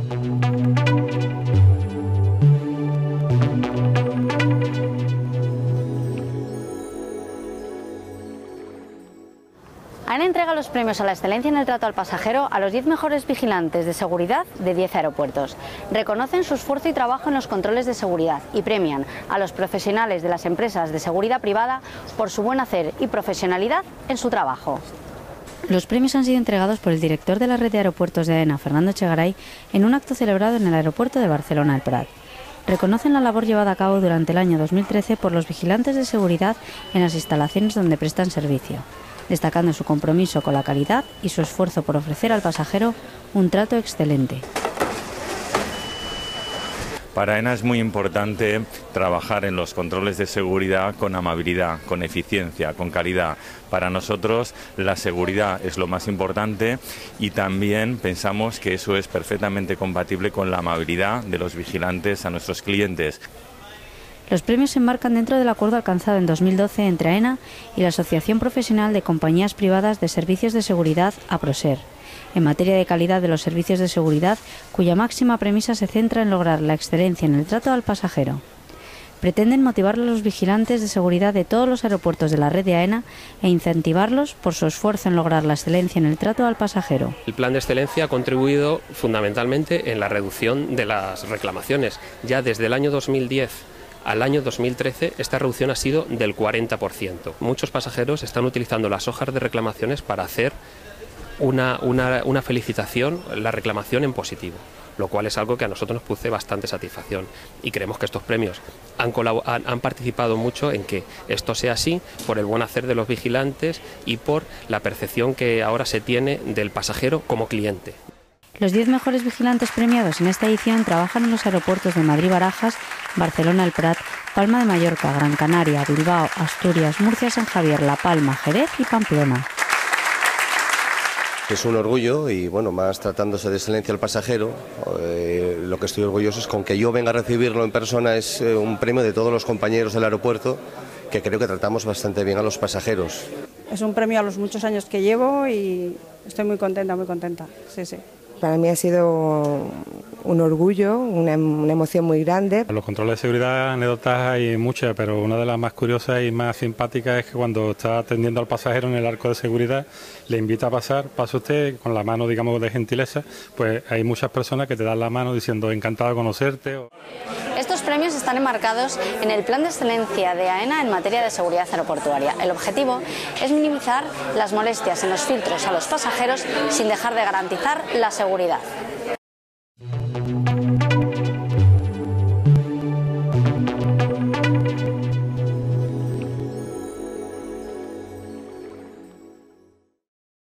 AENA entrega los premios a la excelencia en el trato al pasajero a los 10 mejores vigilantes de seguridad de 10 aeropuertos. Reconocen su esfuerzo y trabajo en los controles de seguridad y premian a los profesionales de las empresas de seguridad privada por su buen hacer y profesionalidad en su trabajo. Los premios han sido entregados por el director de la red de aeropuertos de AENA, Fernando Echegaray, en un acto celebrado en el aeropuerto de Barcelona El Prat. Reconocen la labor llevada a cabo durante el año 2013 por los vigilantes de seguridad en las instalaciones donde prestan servicio, destacando su compromiso con la calidad y su esfuerzo por ofrecer al pasajero un trato excelente. Para AENA es muy importante trabajar en los controles de seguridad con amabilidad, con eficiencia, con calidad. Para nosotros la seguridad es lo más importante y también pensamos que eso es perfectamente compatible con la amabilidad de los vigilantes a nuestros clientes. Los premios se enmarcan dentro del acuerdo alcanzado en 2012 entre AENA y la Asociación Profesional de Compañías Privadas de Servicios de Seguridad, APROSER, en materia de calidad de los servicios de seguridad, cuya máxima premisa se centra en lograr la excelencia en el trato al pasajero. Pretenden motivar a los vigilantes de seguridad de todos los aeropuertos de la red de AENA e incentivarlos por su esfuerzo en lograr la excelencia en el trato al pasajero. El plan de excelencia ha contribuido fundamentalmente en la reducción de las reclamaciones. Ya desde el año 2010 al año 2013 esta reducción ha sido del 40%. Muchos pasajeros están utilizando las hojas de reclamaciones para hacer una felicitación, la reclamación en positivo, lo cual es algo que a nosotros nos produce bastante satisfacción y creemos que estos premios han participado mucho en que esto sea así por el buen hacer de los vigilantes y por la percepción que ahora se tiene del pasajero como cliente. Los 10 mejores vigilantes premiados en esta edición trabajan en los aeropuertos de Madrid-Barajas, Barcelona El Prat, Palma de Mallorca, Gran Canaria, Bilbao, Asturias, Murcia, San Javier, La Palma, Jerez y Pamplona. Es un orgullo y bueno, más tratándose de excelencia al pasajero, lo que estoy orgulloso es con que yo venga a recibirlo en persona, es un premio de todos los compañeros del aeropuerto, que creo que tratamos bastante bien a los pasajeros. Es un premio a los muchos años que llevo y estoy muy contenta, sí, sí. Para mí ha sido un orgullo, una emoción muy grande. En los controles de seguridad, anécdotas hay muchas, pero una de las más curiosas y más simpáticas es que cuando está atendiendo al pasajero en el arco de seguridad, le invita a pasar, pasa usted con la mano, digamos, de gentileza, pues hay muchas personas que te dan la mano diciendo encantado de conocerte. Estos premios están enmarcados en el plan de excelencia de AENA en materia de seguridad aeroportuaria. El objetivo es minimizar las molestias en los filtros a los pasajeros sin dejar de garantizar la seguridad.